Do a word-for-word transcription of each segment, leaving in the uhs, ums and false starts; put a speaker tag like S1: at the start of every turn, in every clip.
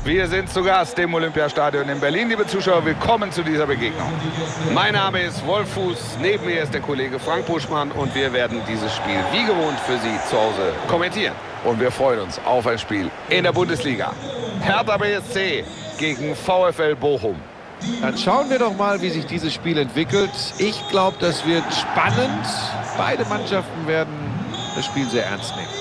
S1: Wir sind zu Gast im Olympiastadion in Berlin. Liebe Zuschauer, willkommen zu dieser Begegnung. Mein Name ist Wolf Fuß, neben mir ist der Kollege Frank Buschmann und wir werden dieses Spiel wie gewohnt für Sie zu Hause kommentieren. Und wir freuen uns auf ein Spiel in der Bundesliga. Hertha B S C gegen VfL Bochum.
S2: Dann schauen wir doch mal, wie sich dieses Spiel entwickelt. Ich glaube, das wird spannend. Beide Mannschaften werden das Spiel sehr ernst nehmen.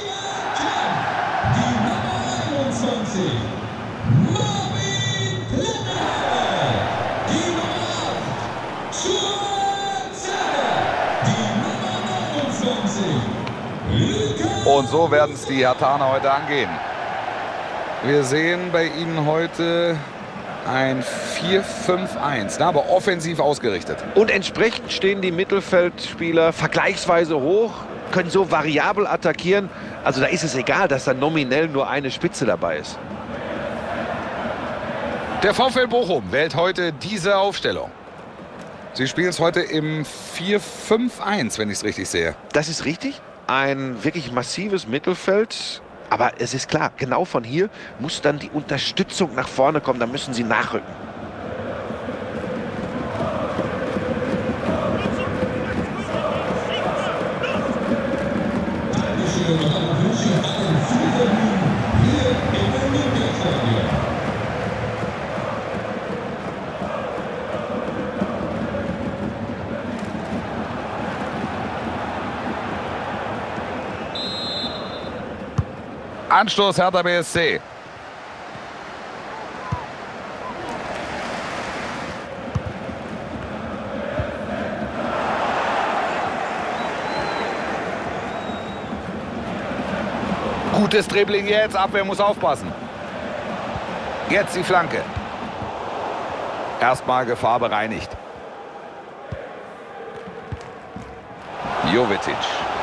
S1: Und so werden es die Herthaner heute angehen. Wir sehen bei ihnen heute ein vier fünf eins, aber offensiv ausgerichtet.
S2: Und entsprechend stehen die Mittelfeldspieler vergleichsweise hoch, können so variabel attackieren. Also da ist es egal, dass da nominell nur eine Spitze dabei ist.
S1: Der VfL Bochum wählt heute diese Aufstellung. Sie spielen es heute im vier fünf eins, wenn ich es richtig sehe.
S2: Das ist richtig. Ein wirklich massives Mittelfeld. Aber es ist klar, genau von hier muss dann die Unterstützung nach vorne kommen. Da müssen sie nachrücken.
S1: Anstoß Hertha B S C. Gutes Dribbling jetzt, Abwehr muss aufpassen. Jetzt die Flanke. Erstmal Gefahr bereinigt. Jovetic.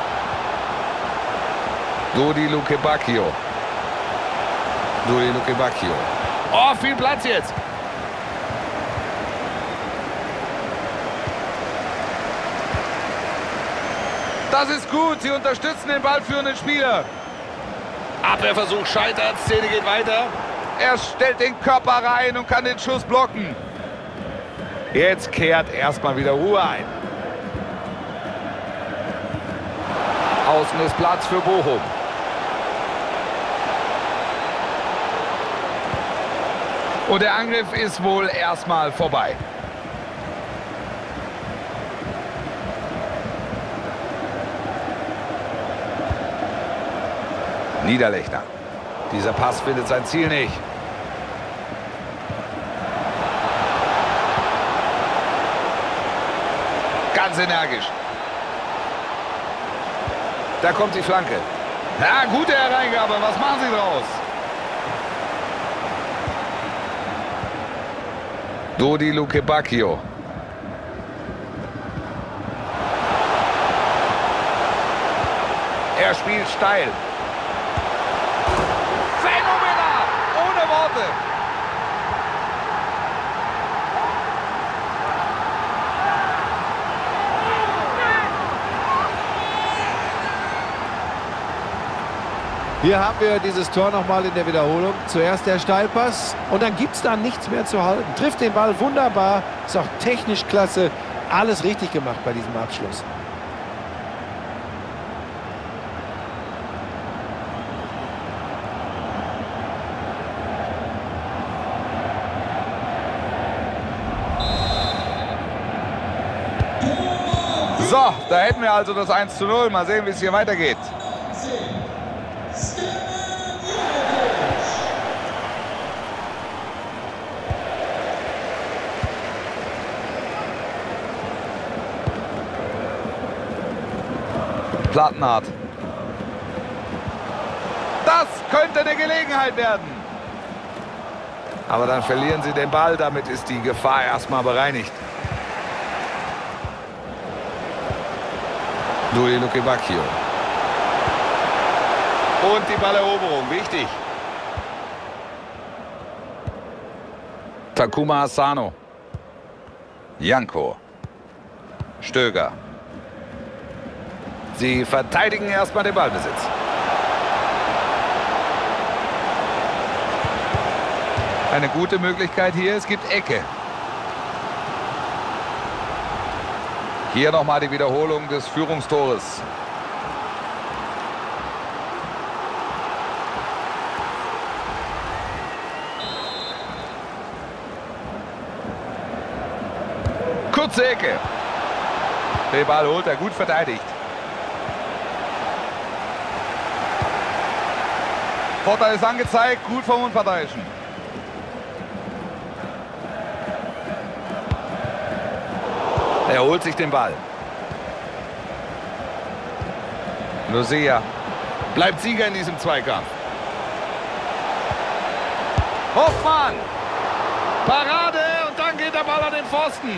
S1: Dodi Luke Bacchio. Dodi Luke Bacchio. Oh, viel Platz jetzt. Das ist gut. Sie unterstützen den ballführenden Spieler. Abwehrversuch scheitert. Szene geht weiter. Er stellt den Körper rein und kann den Schuss blocken. Jetzt kehrt erstmal wieder Ruhe ein. Außen ist Platz für Bochum. Und der Angriff ist wohl erstmal vorbei. Niederlechner. Dieser Pass findet sein Ziel nicht. Ganz energisch. Da kommt die Flanke. Ja, gute Hereingabe. Was machen Sie draus? Dodi Luke Bacchio. Er spielt steil. Phänomenal! Ohne Worte.
S2: Hier haben wir dieses Tor nochmal in der Wiederholung. Zuerst der Steilpass und dann gibt es da nichts mehr zu halten. Trifft den Ball wunderbar, ist auch technisch klasse. Alles richtig gemacht bei diesem Abschluss.
S1: So, da hätten wir also das eins zu null. Mal sehen, wie es hier weitergeht. Plattenhardt. Das könnte eine Gelegenheit werden. Aber dann verlieren sie den Ball. Damit ist die Gefahr erstmal bereinigt. Dodi Luke Bacchio. Und die Balleroberung. Wichtig. Takuma Asano. Janko. Stöger. Sie verteidigen erstmal den Ballbesitz.
S3: Eine gute Möglichkeit hier, es gibt Ecke. Hier nochmal die Wiederholung des Führungstores. Kurze Ecke. Den Ball holt er, gut verteidigt. Vorteil ist angezeigt, gut vom Unparteiischen.
S1: Er holt sich den Ball.
S3: Lucia
S1: Bleibt Sieger in diesem Zweikampf.
S3: Hoffmann.
S1: Parade und dann geht der Ball an den Pfosten.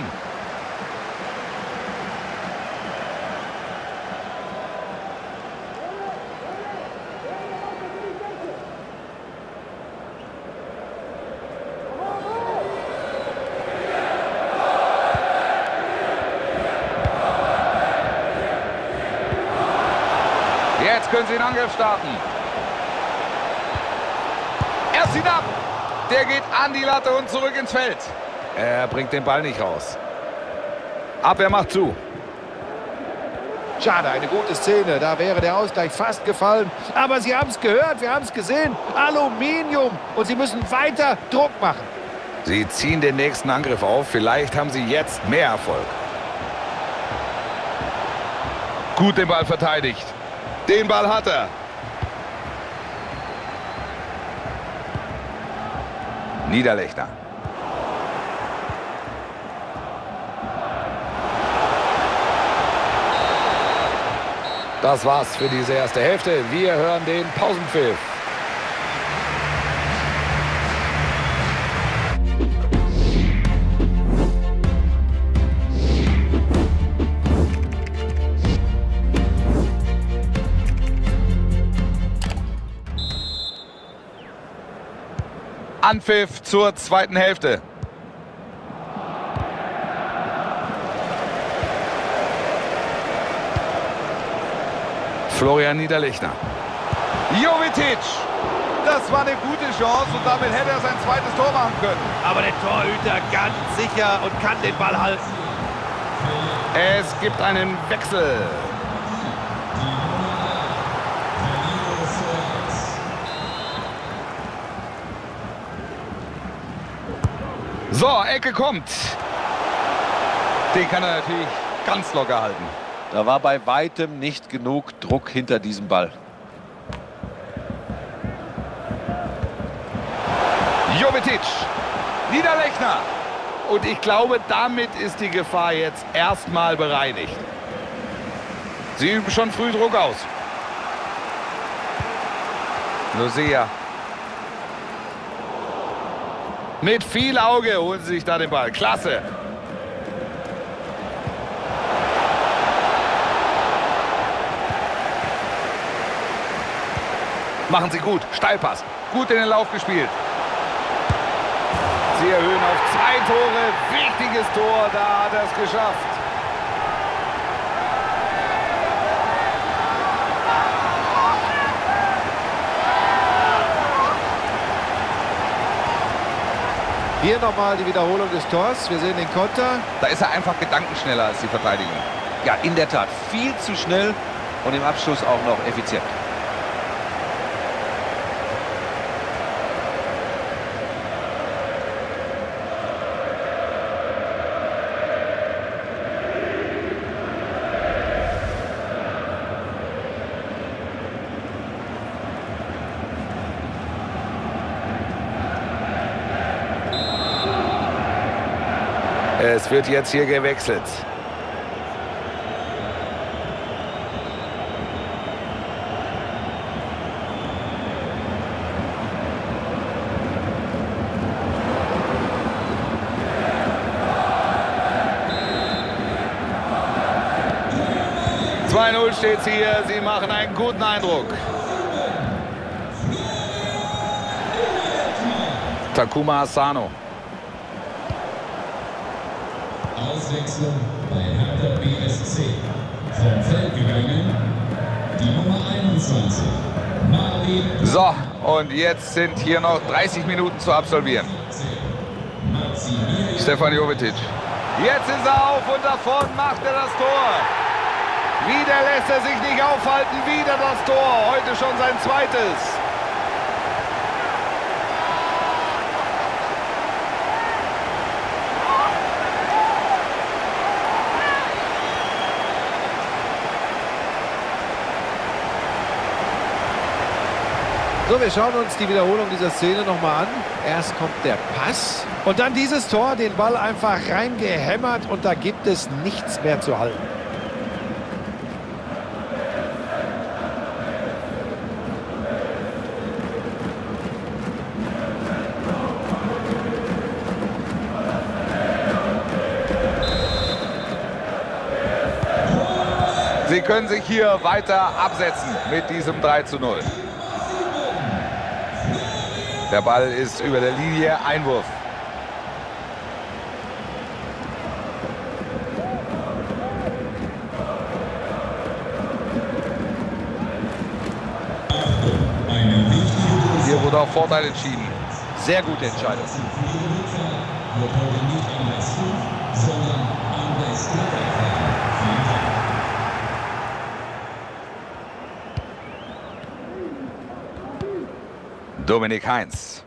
S3: Jetzt können sie den Angriff starten. Er zieht ab. Der geht an die Latte und zurück ins Feld.
S1: Er bringt den Ball nicht raus. Abwehr macht zu.
S2: Schade, eine gute Szene. Da wäre der Ausgleich fast gefallen. Aber Sie haben es gehört, wir haben es gesehen. Aluminium. Und Sie müssen weiter Druck machen.
S1: Sie ziehen den nächsten Angriff auf. Vielleicht haben sie jetzt mehr Erfolg.
S3: Gut den Ball verteidigt.
S1: Den Ball hat er.
S3: Niederlechner.
S1: Das war's für diese erste Hälfte. Wir hören den Pausenpfiff.
S3: Anpfiff zur zweiten Hälfte.
S1: Florian Niederlechner.
S3: Jovetic. Das war eine gute Chance und damit hätte er sein zweites Tor machen können.
S2: Aber der Torhüter ganz sicher und kann den Ball halten.
S1: Es gibt einen Wechsel. So, Ecke kommt.
S3: Den kann er natürlich ganz locker halten.
S2: Da war bei weitem nicht genug Druck hinter diesem Ball.
S3: Jovetic. Niederlechner.
S1: Und ich glaube, damit ist die Gefahr jetzt erstmal bereinigt. Sie üben schon früh Druck aus.
S3: Lucia.
S1: Mit viel Auge holen sie sich da den Ball. Klasse. Machen sie gut. Steilpass.
S3: Gut in den Lauf gespielt.
S1: Sie erhöhen auf zwei Tore. Wichtiges Tor. Da hat er es geschafft.
S2: Hier nochmal die Wiederholung des Tors. Wir sehen den Konter.
S3: Da ist er einfach gedankenschneller als die Verteidigung.
S2: Ja, in der Tat. Viel zu schnell und im Abschluss auch noch effizient.
S1: Es wird jetzt hier gewechselt. zwei null steht's hier. Sie machen einen guten Eindruck. Takuma Asano.
S4: Auswechslung bei Hertha B S C. Vom Feld gegangen, die Nummer einundzwanzig. Marvin.
S3: So, und jetzt sind hier noch dreißig Minuten zu absolvieren.
S1: Stefan Jovetic.
S3: Jetzt ist er auf und davon macht er das Tor. Wieder lässt er sich nicht aufhalten, wieder das Tor. Heute schon sein zweites.
S2: So, wir schauen uns die Wiederholung dieser Szene nochmal an. Erst kommt der Pass und dann dieses Tor, den Ball einfach reingehämmert und da gibt es nichts mehr zu halten.
S3: Sie können sich hier weiter absetzen mit diesem drei zu null. Der Ball ist über der Linie, Einwurf. Hier wurde auch Vorteil entschieden.
S2: Sehr gute Entscheidung.
S3: Dominik Heinz.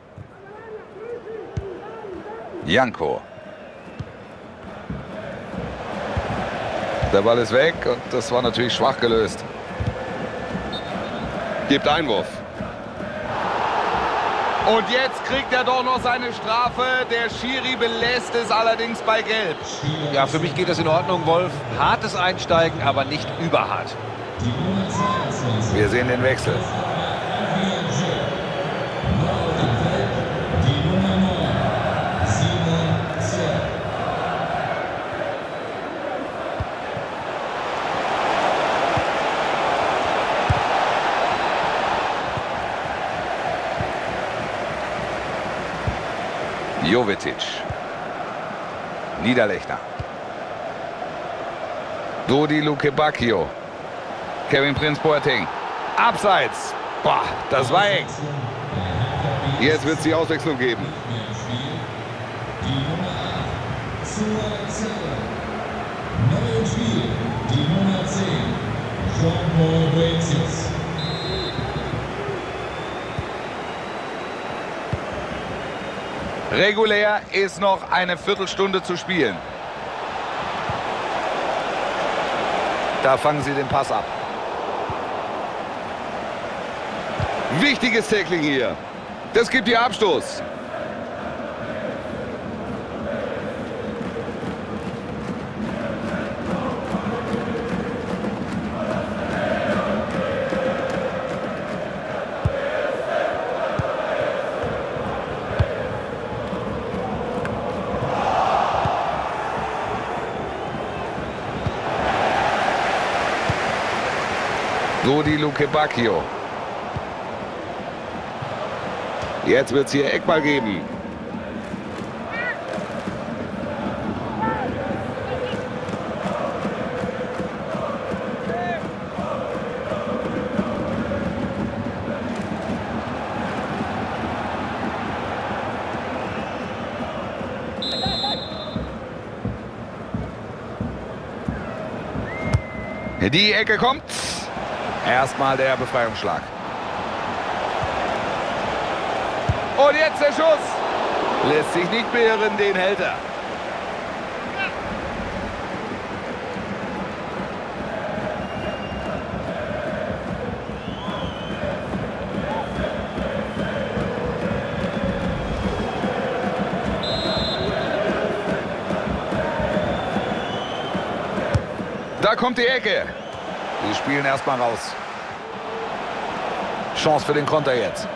S3: Janko. Der Ball ist weg und das war natürlich schwach gelöst.
S1: Gibt Einwurf.
S3: Und jetzt kriegt er doch noch seine Strafe. Der Schiri belässt es allerdings bei Gelb.
S2: Ja, für mich geht das in Ordnung, Wolf. Hartes Einsteigen, aber nicht überhart.
S3: Wir sehen den Wechsel. Jovetic. Niederlechner. Dodi Lukebakio. Kevin Prince Boateng. Abseits. Boah, das war eng.
S1: Jetzt wird es die Auswechslung geben.
S4: Neues Spiel, die Nummer zehn, Jean-Paul Boetius.
S3: Regulär ist noch eine Viertelstunde zu spielen. Da fangen sie den Pass ab.
S1: Wichtiges Tackling hier. Das gibt ihr Abstoß.
S3: Dodi Lukebakio.
S1: Jetzt wird es hier Eckball geben.
S3: Die Ecke kommt. Erstmal der Befreiungsschlag. Und jetzt der Schuss. Lässt sich nicht beirren, den hält er. Da kommt die Ecke. Die spielen erstmal raus. Chance für den Konter jetzt.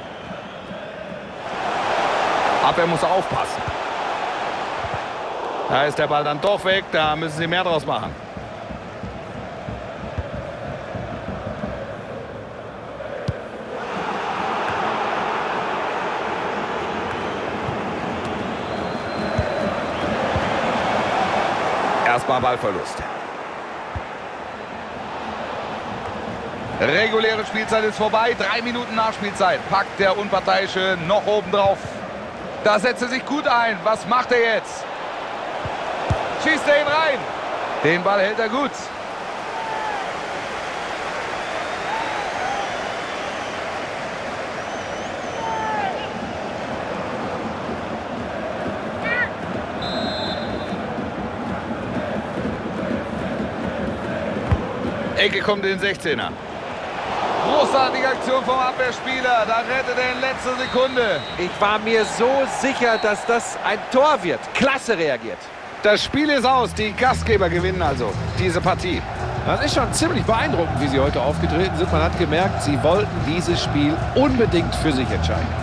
S3: Abwehr muss aufpassen.
S1: Da ist der Ball dann doch weg. Da müssen sie mehr draus machen.
S3: Erstmal Ballverlust. Reguläre Spielzeit ist vorbei. Drei Minuten Nachspielzeit. Packt der Unparteiische noch oben drauf. Da setzt er sich gut ein. Was macht er jetzt? Schießt er ihn rein. Den Ball hält er gut.
S1: Ecke kommt in den sechzehner.
S3: Großartige Aktion vom Abwehrspieler. Da rettet er in letzter Sekunde.
S2: Ich war mir so sicher, dass das ein Tor wird. Klasse reagiert.
S1: Das Spiel ist aus. Die Gastgeber gewinnen also diese Partie.
S2: Das ist schon ziemlich beeindruckend, wie sie heute aufgetreten sind. Man hat gemerkt, sie wollten dieses Spiel unbedingt für sich entscheiden.